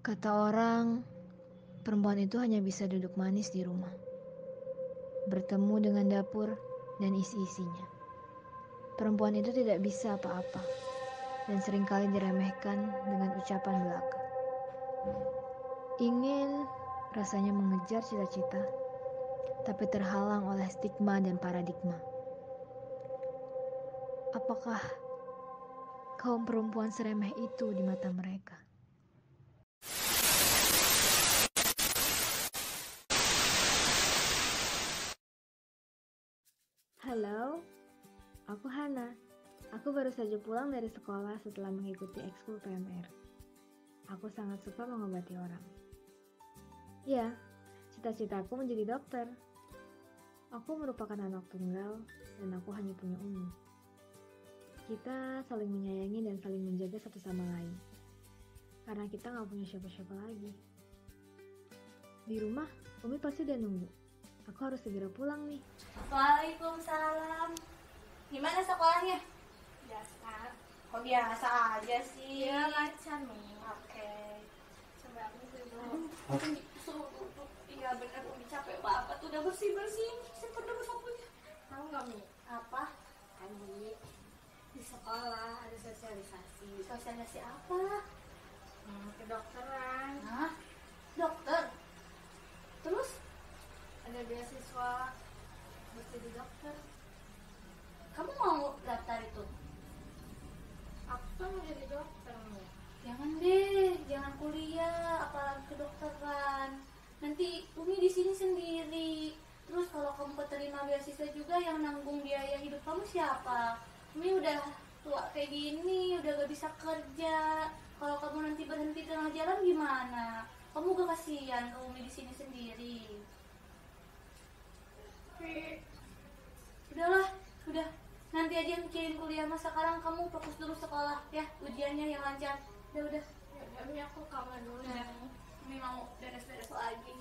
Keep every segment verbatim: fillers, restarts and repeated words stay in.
Kata orang, perempuan itu hanya bisa duduk manis di rumah, bertemu dengan dapur dan isi-isinya. Perempuan itu tidak bisa apa-apa, dan seringkali diremehkan dengan ucapan belaka. Ingin rasanya mengejar cita-cita, tapi terhalang oleh stigma dan paradigma. Apakah kaum perempuan seremeh itu di mata mereka? Halo, aku Hana. Aku baru saja pulang dari sekolah setelah mengikuti ekskul P M R. Aku sangat suka mengobati orang. Ya, cita-citaku menjadi dokter. Aku merupakan anak tunggal dan aku hanya punya Umi. Kita saling menyayangi dan saling menjaga satu sama lain. Karena kita nggak punya siapa-siapa lagi. Di rumah, Umi pasti udah nunggu. Aku harus segera pulang nih. Waalaikumsalam. Gimana sekolahnya? Biasa. Kok biasa aja sih? Ya lancar nih. Oke. Coba aku dulu. Suruh duduk. Iya bener, Umi capek banget. Udah bersih-bersih. Simpen dulu sapunya. Tahu nggak Mi? Apa? Tadi di sekolah ada sosialisasi. Sosialisasi apa? Hmm, kedokteran. Hah? Dokter? Terus? Ada beasiswa buat jadi dokter. Kamu mau daftar itu? Aku kan mau jadi dokter nih. Jangan deh, jangan kuliah, apalagi kedokteran. Nanti Umi di sini sendiri. Terus kalau kamu keterima beasiswa juga, yang nanggung biaya hidup kamu siapa? Umi udah tua kayak gini, udah gak bisa kerja. Kalau kamu nanti berhenti tengah jalan gimana? Kamu gak kasihan ke Umi di sini sendiri. Tapi Udahlah, udah. Nanti aja mikirin kuliah, mas. Sekarang kamu fokus dulu sekolah ya, ujiannya yang lancar. Udah, udah. ya Mi, aku kamar dulu Udah. ya. Umi mau beres-beres lagi.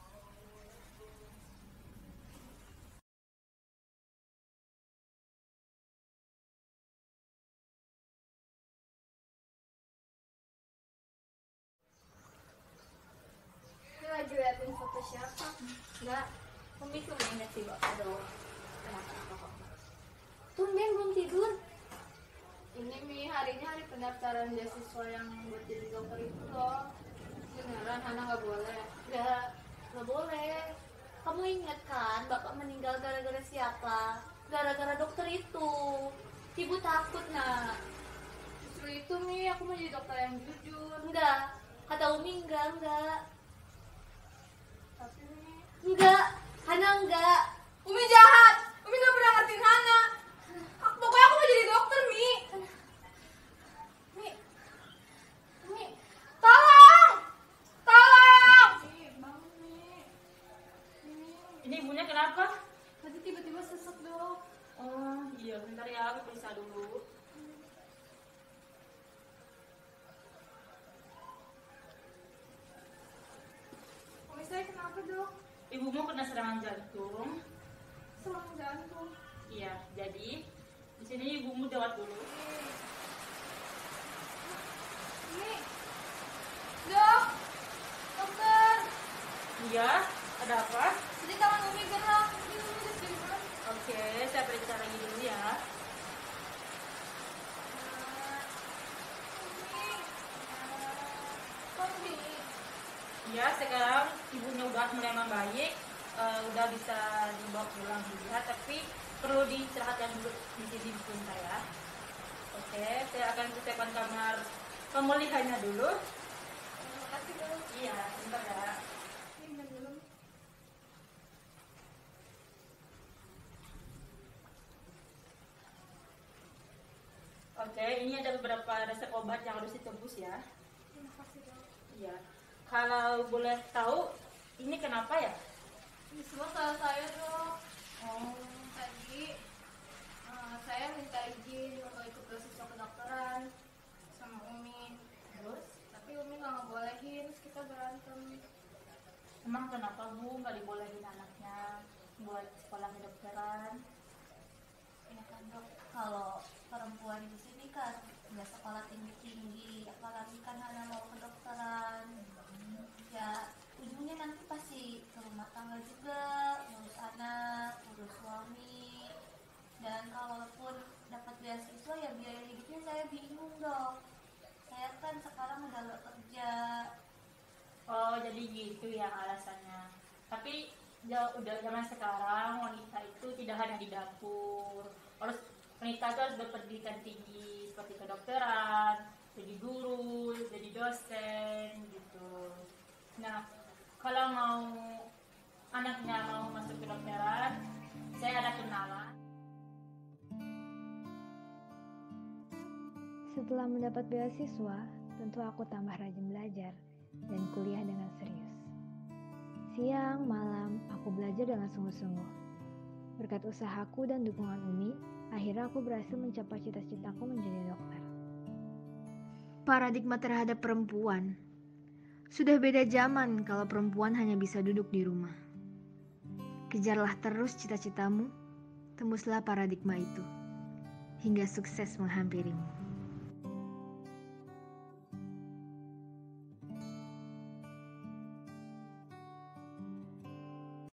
Ini lagi liatin foto siapa? Enggak, Umi cuma ingat si bapak doang. Kenapa-kenapa kok. Tumben belum tidur. Ini Mi, hari ini hari pendaftaran beasiswa yang buat jadi dokter itu loh. Beneran Hana nggak boleh? Enggak, enggak boleh. Kamu ingat kan bapak meninggal gara-gara siapa? Gara-gara dokter itu. Ibu takut, nak. Justru itu Mi, aku mau jadi dokter yang jujur. Enggak, kata Umi enggak, enggak. Tapi Mi, Enggak, Hana enggak. Umi jahat. Umi nggak pernah ngertiin Hana. Aku- Pokoknya aku mau jadi dokter Mi. Mi, Mi, Tolong! Tolong! Mi, bangun Mi. Mi, Ini ibunya kenapa? tadi tiba-tiba sesek dok. Oh iya, bentar ya, aku periksa dulu. Umi saya kenapa dok? Ibumu kena serangan jantung. Selang jantung. Iya, jadi di sini ibumu jawab dulu. Mi, dok, dokter. Iya, ada apa? Jadi tangan Umi gerak. Ini Umi udah jadi gerak. Oke, saya periksa lagi dulu ya. Umi, Umi. Iya, sekarang ibunya udah mulai membaik, eh, udah bisa dibawa pulang juga, tapi perlu diistirahatkan dulu di sini sebentar ya. Oke, saya akan persiapkan kamar pemulihannya dulu. Terima kasih dok. Iya, sebentar ya. Ini minum dulu. Oke, ini ada beberapa resep obat yang harus ditebus ya. Terima kasih dok. Iya. Kalau boleh tahu, ini kenapa ya? Ini semua salah saya dok. Oh, Tadi eh, saya minta izin untuk ikut beasiswa kedokteran sama Umi. terus? Tapi Umi nggak ngebolehin, terus kita berantem. Emang kenapa Bu nggak dibolehin anaknya buat sekolah kedokteran? ya kan dok, kalau perempuan di sini kan nggak sekolah tinggi-tinggi, apalagi kan Hana mau kedokteran. kalau kerja. Oh, jadi gitu ya alasannya. Tapi ya udah zaman sekarang wanita itu tidak hanya di dapur. Harus wanita itu harus berpendidikan tinggi seperti kedokteran, jadi guru, jadi dosen gitu. Nah, kalau mau anaknya mau masuk kedokteran, saya ada kenalan. Setelah mendapat beasiswa, tentu aku tambah rajin belajar dan kuliah dengan serius. Siang, malam, aku belajar dengan sungguh-sungguh. Berkat usahaku dan dukungan Umi, akhirnya aku berhasil mencapai cita-citaku menjadi dokter. Paradigma terhadap perempuan. Sudah beda zaman kalau perempuan hanya bisa duduk di rumah. Kejarlah terus cita-citamu, tembuslah paradigma itu, hingga sukses menghampirimu.